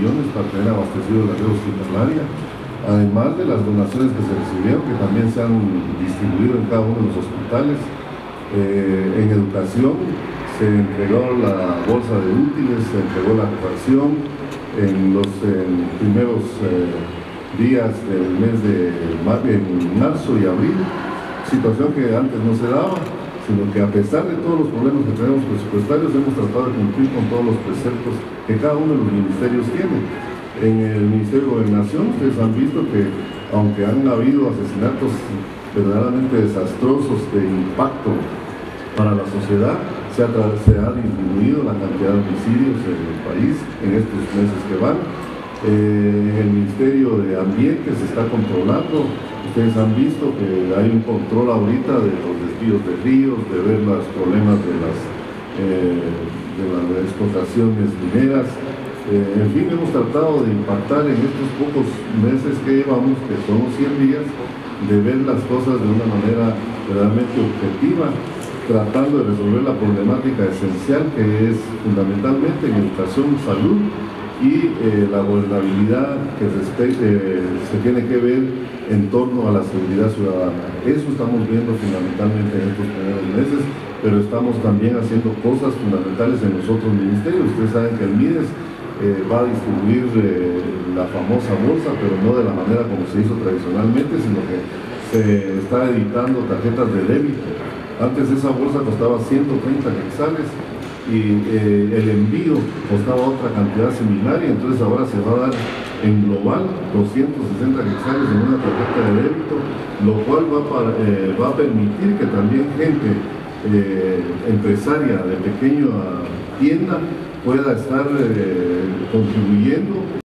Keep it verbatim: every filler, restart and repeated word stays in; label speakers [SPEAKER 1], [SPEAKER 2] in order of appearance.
[SPEAKER 1] millones para tener abastecido la red hospitalaria, además de las donaciones que se recibieron, que también se han distribuido en cada uno de los hospitales. Eh, en educación se entregó la bolsa de útiles, se entregó la refacción en los en primeros eh, días del mes de mar, en marzo y abril, situación que antes no se daba, sino que a pesar de todos los problemas que tenemos presupuestarios, hemos tratado de cumplir con todos los preceptos que cada uno de los ministerios tiene. En el Ministerio de Gobernación, ustedes han visto que, aunque han habido asesinatos verdaderamente desastrosos de impacto para la sociedad, se ha, se ha disminuido la cantidad de homicidios en el país en estos meses que van. Eh, el Ministerio de Ambiente se está controlando. Ustedes han visto que hay un control ahorita de los desvíos de ríos, de ver los problemas de las, eh, de las explotaciones mineras. Eh, en fin, hemos tratado de impactar en estos pocos meses que llevamos, que son cien días, de ver las cosas de una manera realmente objetiva, tratando de resolver la problemática esencial que es fundamentalmente en educación, salud y eh, la gobernabilidad que respecte, eh, se tiene que ver en torno a la seguridad ciudadana. Eso estamos viendo fundamentalmente en estos primeros meses, pero estamos también haciendo cosas fundamentales en los otros ministerios. Ustedes saben que el MIDES eh, va a distribuir eh, la famosa bolsa, pero no de la manera como se hizo tradicionalmente, sino que se está editando tarjetas de débito. Antes esa bolsa costaba ciento treinta quetzales y eh, el envío costaba otra cantidad similar, y entonces ahora se va a dar en global doscientos sesenta quetzales en una tarjeta de débito, lo cual va, para, eh, va a permitir que también gente eh, empresaria de pequeña tienda pueda estar eh, contribuyendo